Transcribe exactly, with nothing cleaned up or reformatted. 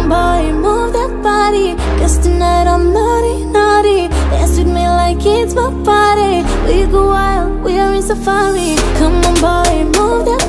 on boy, move that body, cause tonight I'm naughty, naughty. Dance with me like it's my party. We go wild, we are in safari. Come on boy, move that